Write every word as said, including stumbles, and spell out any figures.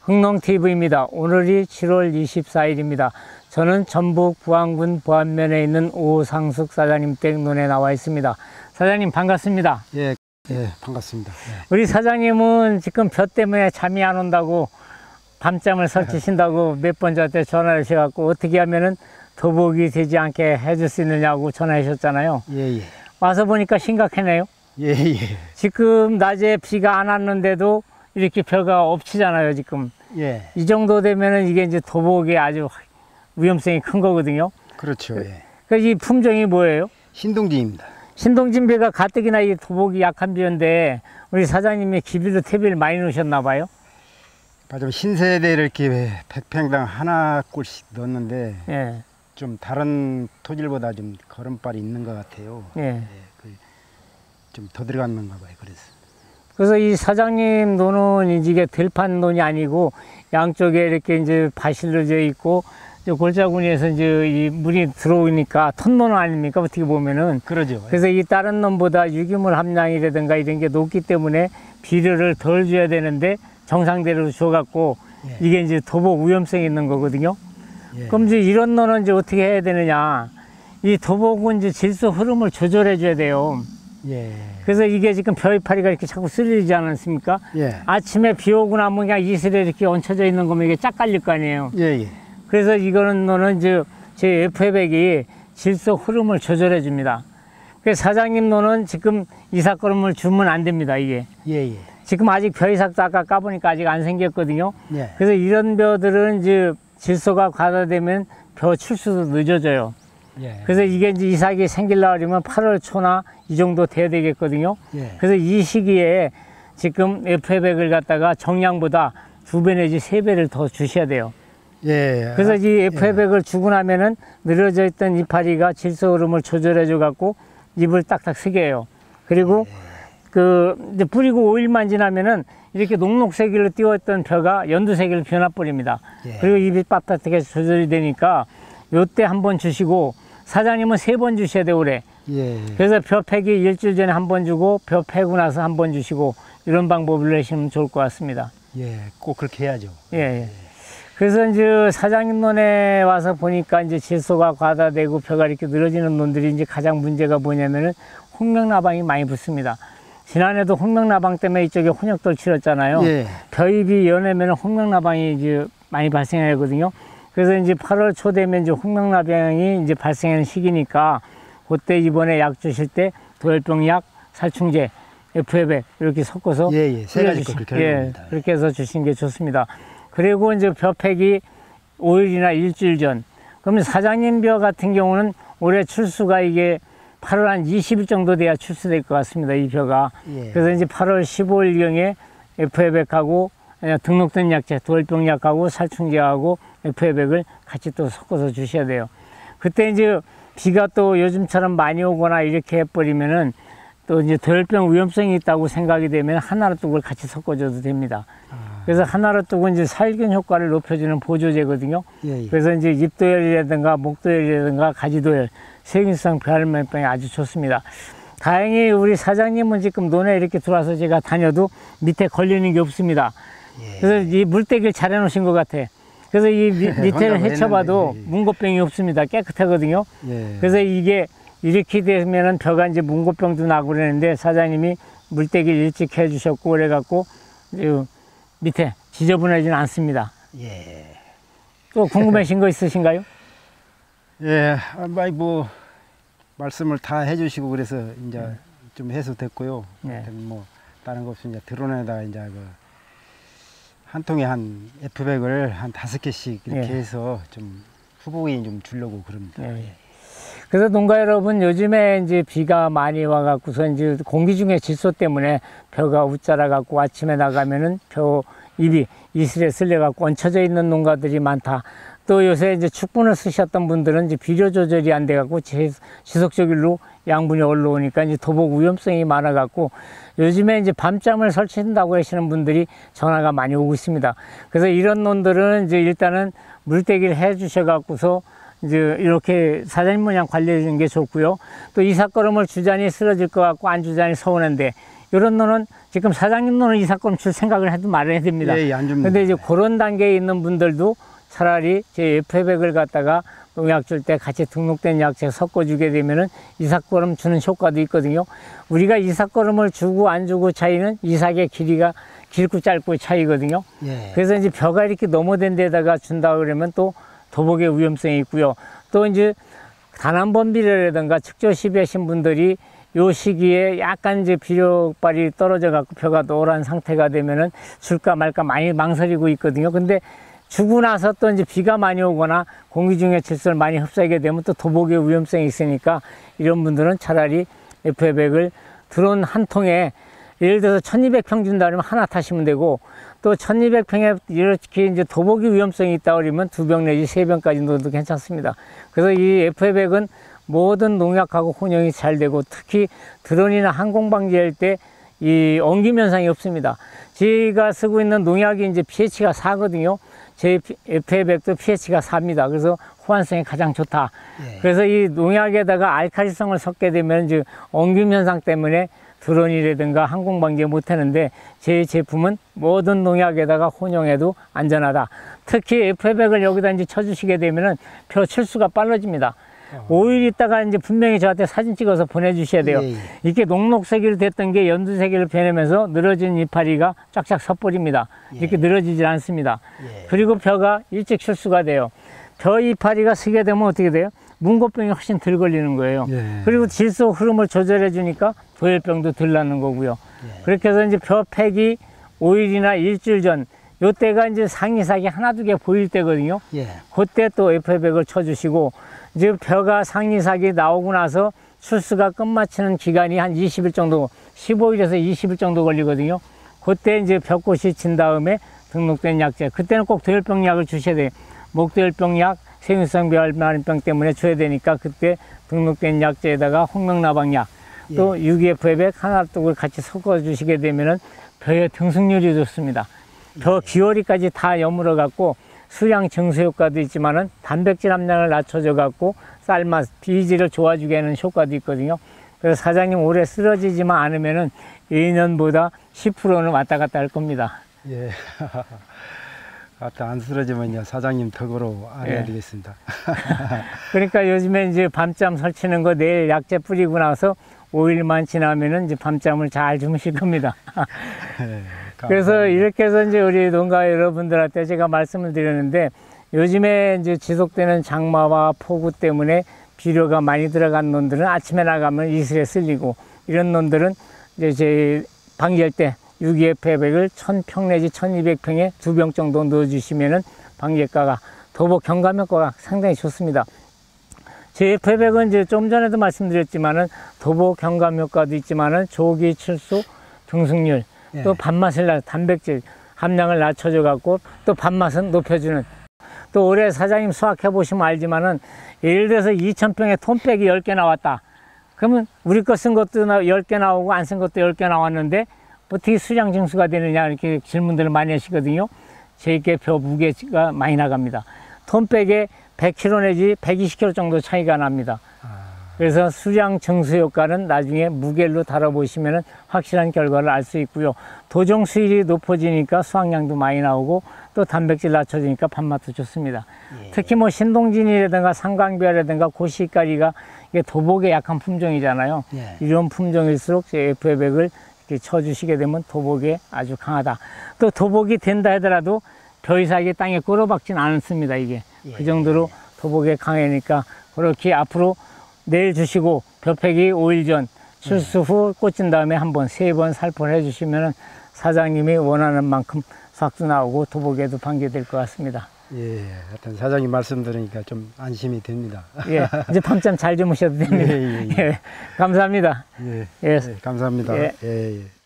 흥농티비입니다. 오늘이 칠월 이십사일입니다. 저는 전북 부안군 부안면에 있는 오상숙 사장님 댁 논에 나와 있습니다. 사장님 반갑습니다. 예, 예, 반갑습니다. 예. 우리 사장님은 지금 벼 때문에 잠이 안 온다고 밤잠을 설치신다고 몇 번 저한테 전화를 하셔갖고 어떻게 하면은 도복이 되지 않게 해줄 수 있느냐고 전화하셨잖아요. 예, 예. 와서 보니까 심각하네요. 예, 예. 지금 낮에 비가 안 왔는데도 이렇게 벼가 엎치잖아요, 지금. 예. 이 정도 되면은 이게 이제 도복이 아주 위험성이 큰 거거든요. 그렇죠. 예. 그 이 품종이 뭐예요? 신동진입니다. 신동진벼가 가뜩이나 이 도복이 약한 벼인데 우리 사장님이 기비로 퇴비를 많이 넣으셨나 봐요. 맞아, 신세대를 이렇게 백 평당 하나 꼴씩 넣었는데 예. 좀 다른 토질보다 좀 걸음발이 있는 것 같아요. 예. 예, 그 좀 더 들어갔는가 봐요. 그래서. 그래서 이 사장님 논은 이게 들판 논이 아니고 양쪽에 이렇게 이제 바실로져 있고 골짜구니에서 이제 이 물이 들어오니까 턴논 아닙니까? 어떻게 보면은. 그러죠. 그래서 이 다른 논보다 유기물 함량이라든가 이런 게 높기 때문에 비료를 덜 줘야 되는데 정상대로 줘갖고 예. 이게 이제 도복 위험성이 있는 거거든요. 예. 그럼 이제 이런 논은 이제 어떻게 해야 되느냐? 이 도복은 이제 질소 흐름을 조절해 줘야 돼요. 예. 그래서 이게 지금 벼 이파리가 이렇게 자꾸 쓸리지 않습니까? 예. 아침에 비 오고 나면 그냥 이슬에 이렇게 얹혀져 있는 거면 이게 짝 깔릴 거 아니에요. 예, 예. 그래서 이거는 논은 이제 제 에프백이 질소 흐름을 조절해 줍니다. 그래서 사장님 논은 지금 이삭거름을 주면 안 됩니다, 이게. 예, 예. 지금 아직 벼 이삭도 아까 까보니까 아직 안 생겼거든요. 예. 그래서 이런 벼들은 이제 질소가 과다되면 벼 출수도 늦어져요. 예. 그래서 이게 이제 이삭이 생기려면 팔월 초나 이 정도 돼야 되겠거든요. 예. 그래서 이 시기에 지금 에프백을 갖다가 정량보다 두 배 내지 세 배를 더 주셔야 돼요. 예. 그래서 이 에프백을 예. 주고 나면은 늘어져 있던 이파리가 질소 흐름을 조절해 줘 갖고 잎을 딱딱 쓰게 해요. 그리고 예. 그 이제 뿌리고 오 일만 지나면은 이렇게 녹록색으로 띄웠던 벼가 연두색으로 변화버립니다. 예. 그리고 잎이 빳빳하게 조절이 되니까 요때 한번 주시고 사장님은 세 번 주셔야 돼요, 올해. 예. 그래서 벼 패기 일주일 전에 한 번 주고 벼 패고 나서 한 번 주시고 이런 방법을 내시면 좋을 것 같습니다. 예, 꼭 그렇게 해야죠. 예. 예. 그래서 이제 사장님 논에 와서 보니까 이제 질소가 과다되고 벼가 이렇게 늘어지는 논들이 이제 가장 문제가 뭐냐면은 홍명나방이 많이 붙습니다. 지난해도 홍명나방 때문에 이쪽에 혼역돌 치렀잖아요. 예. 벼잎이 연하면 홍명나방이 이제 많이 발생하거든요. 그래서 이제 팔월 초 되면 이제 홍명나방이 이제 발생하는 시기니까 그때 이번에 약 주실 때 도열병약, 살충제, 에프백 이렇게 섞어서 예, 예. 세 가지 거 그렇게 예, 합니다. 그렇게 해서 주신 게 좋습니다. 그리고 이제 벼 패기 오 일이나 일주일 전. 그러면 사장님 벼 같은 경우는 올해 출수가 이게 팔월 한 이십 일 정도 돼야 출수될 것 같습니다. 이 벼가. 예. 그래서 이제 팔월 십오일경에 에프백하고 등록된 약제, 도열병약하고 살충제하고 에프백을 같이 또 섞어서 주셔야 돼요. 그때 이제 비가 또 요즘처럼 많이 오거나 이렇게 해버리면은 또 이제 도열병 위험성이 있다고 생각이 되면 하나로뚝을 같이 섞어줘도 됩니다. 아. 그래서 하나로뚝은 이제 살균 효과를 높여주는 보조제거든요. 예, 예. 그래서 이제 잎도열이라든가 목도열이라든가 가지도열, 세균성 벼알면병이 아주 좋습니다. 다행히 우리 사장님은 지금 논에 이렇게 들어와서 제가 다녀도 밑에 걸리는 게 없습니다. 예. 그래서 이 물때기를 잘 해놓으신 것 같아. 그래서 이 밑에를 헤쳐봐도 예, 예. 문고병이 없습니다. 깨끗하거든요. 예. 그래서 이게 이렇게 되면은 벼가 이제 문고병도 나고 그러는데 사장님이 물때기를 일찍 해주셨고 그래갖고 밑에 지저분하지는 않습니다. 예. 또 궁금하신 거 있으신가요? 예, 아마 뭐 말씀을 다 해주시고 그래서 이제 네. 좀 해소됐고요. 네. 뭐 다른 거 없이 이제 드론에다가 이제 그 한 통에 한 에프백을 한 다섯 개씩 이렇게 네. 해서 좀 후보에 좀 주려고 그럽니다. 네. 예. 그래서 농가 여러분 요즘에 이제 비가 많이 와갖고서 이제 공기 중에 질소 때문에 벼가 웃자라갖고 아침에 나가면은 벼 잎이 이슬에 쓸려갖고 얹혀져 있는 농가들이 많다. 또 요새 이제 축분을 쓰셨던 분들은 이제 비료 조절이 안 돼갖고 지속적으로 양분이 올라오니까 이제 도복 위험성이 많아갖고 요즘에 이제 밤잠을 설치한다고 하시는 분들이 전화가 많이 오고 있습니다. 그래서 이런 논들은 이제 일단은 물때기를 해 주셔갖고서 이제 이렇게 사장님 모양 관리해 주는 게 좋고요. 또 이삭거름을 주자니 쓰러질 것 같고 안 주자니 서운한데 이런 노는 지금 사장님 노는 이 사건 줄 생각을 해도 말해야 됩니다. 예, 예, 안 줍니다. 근데 이제 그런 단계에 있는 분들도 차라리 제 에프백을 갖다가 농약 줄 때 같이 등록된 약재 섞어주게 되면은 이삭거름 주는 효과도 있거든요. 우리가 이삭거름을 주고 안 주고 차이는 이삭의 길이가 길고 짧고 차이거든요. 예. 그래서 이제 벼가 이렇게 넘어된 데다가 준다 그러면 또 도복의 위험성이 있고요. 또 이제 단 한 번 비료라든가 측조 시비하신 분들이 요 시기에 약간 이제 비료발이 떨어져 갖고 벼가 노란 상태가 되면은 줄까 말까 많이 망설이고 있거든요. 근데 주고 나서 또 이제 비가 많이 오거나 공기 중에 질소를 많이 흡수하게 되면 또 도복의 위험성이 있으니까 이런 분들은 차라리 에프백을 드론 한 통에 예를 들어서 천이백 평 준다 그러면 하나 타시면 되고 또 천이백 평에 이렇게 이제 도복이 위험성이 있다 그러면 두 병 내지 세 병까지 넣어도 괜찮습니다. 그래서 이 에프백은 모든 농약하고 혼용이 잘 되고 특히 드론이나 항공 방지할 때 이 엉김 현상이 없습니다. 제가 쓰고 있는 농약이 이제 피에이치가 사거든요. 제 에프백도 피에이치가 사입니다. 그래서 호환성이 가장 좋다. 예. 그래서 이 농약에다가 알칼리성을 섞게 되면 이제 엉김 현상 때문에 드론이라든가 항공 방지 못하는데 제 제품은 모든 농약에다가 혼용해도 안전하다. 특히 에프백을 여기다 이제 쳐주시게 되면은 벼 출수가 빨라집니다. 어. 오 일 있다가 이제 분명히 저한테 사진 찍어서 보내주셔야 돼요. 예, 예. 이렇게 녹록색이 됐던 게 연두색으로 변하면서 늘어진 이파리가 쫙쫙 섰버립니다. 예. 이렇게 늘어지질 않습니다. 예. 그리고 벼가 일찍 출수가 돼요. 벼 이파리가 쓰게 되면 어떻게 돼요? 문고병이 훨씬 덜 걸리는 거예요. 예. 그리고 질소 흐름을 조절해 주니까 도열병도 덜 나는 거고요. 예. 그렇게 해서 이제 벼 팩이 오 일이나 일주일 전, 요때가 이제 상이삭이 하나 두 개 보일 때거든요. 예. 그때 또 에프백을 쳐주시고, 이제 벼가 상이삭이 나오고 나서 출수가 끝마치는 기간이 한 이십 일 정도, 십오 일에서 이십 일 정도 걸리거든요. 그때 이제 벼꽃이 진 다음에 등록된 약재, 그때는 꼭 도열병 약을 주셔야 돼요. 목도열병 약, 세균성 벼알마린병 때문에 줘야 되니까 그때 등록된 약재에다가 홍명나방약, 또 예. 유기에프백 하나 뚝을 같이 섞어 주시게 되면은 벼의 등승률이 좋습니다. 벼 기어리까지 다 여물어 갖고 수량 증수 효과도 있지만은 단백질 함량을 낮춰줘 갖고 쌀맛, 비질을 좋아지게 하는 효과도 있거든요. 그래서 사장님 올해 쓰러지지만 않으면은 예년보다 십 퍼센트는 왔다 갔다 할 겁니다. 예. 아따 안 쓰러지면요 사장님 덕으로 안 해야 예. 되겠습니다. 그러니까 요즘에 이제 밤잠 설치는 거 내일 약재 뿌리고 나서 오 일만 지나면은 이제 밤잠을 잘 주무실 겁니다. 예, 그래서 이렇게 해서 이제 우리 농가 여러분들한테 제가 말씀을 드렸는데 요즘에 이제 지속되는 장마와 폭우 때문에 비료가 많이 들어간 논들은 아침에 나가면 이슬에 쓸리고 이런 논들은 이제 제 방지할 때 유기에프백을 천 평 내지 천이백 평에 두 병 정도 넣어주시면은 방지 효과가 도복 경감 효과가 상당히 좋습니다. 제 에프백은 이제 좀 전에도 말씀드렸지만은 도복 경감 효과도 있지만은 조기 출수, 등승률, 예. 또 밥맛을 낮, 단백질 함량을 낮춰줘 갖고 또 밥맛은 높여주는. 또 올해 사장님 수확해 보시면 알지만은 예를 들어서 이천 평에 톰백이 열 개 나왔다. 그러면 우리 거 쓴 것도 열 개 나오고 안 쓴 것도 열 개 나왔는데 어떻게 수량 증수가 되느냐 이렇게 질문들을 많이 하시거든요. 제게 벼 무게가 많이 나갑니다. 톰백에 백 킬로그램 내지 백이십 킬로그램 정도 차이가 납니다. 그래서 수량 증수 효과는 나중에 무게로 다뤄보시면 확실한 결과를 알 수 있고요. 도정 수율이 높아지니까 수확량도 많이 나오고 또 단백질 낮춰지니까 밥맛도 좋습니다. 예. 특히 뭐 신동진이라든가 상광벼라든가 고시가리가 이게 도복에 약한 품종이잖아요. 예. 이런 품종일수록 제 에프백을 이렇게 쳐주시게 되면 도복에 아주 강하다. 또 도복이 된다 하더라도 벼이삭이 땅에 꿇어박진 않습니다. 이게 예. 그 정도로 도복에 강하니까 그렇게 앞으로 내일 주시고 벼팩이 오 일 전 출수 후 꽂힌 다음에 한 번, 세 번 살포를 해주시면 사장님이 원하는 만큼 삭도 나오고 도복에도 방지될 것 같습니다. 예, 하여튼 사장님 말씀 들으니까 좀 안심이 됩니다. 예, 이제 밤잠 잘 주무셔도 됩니다. 예, 예, 예. 예, 감사합니다. 예, 예. 예, 감사합니다. 예. 예, 예.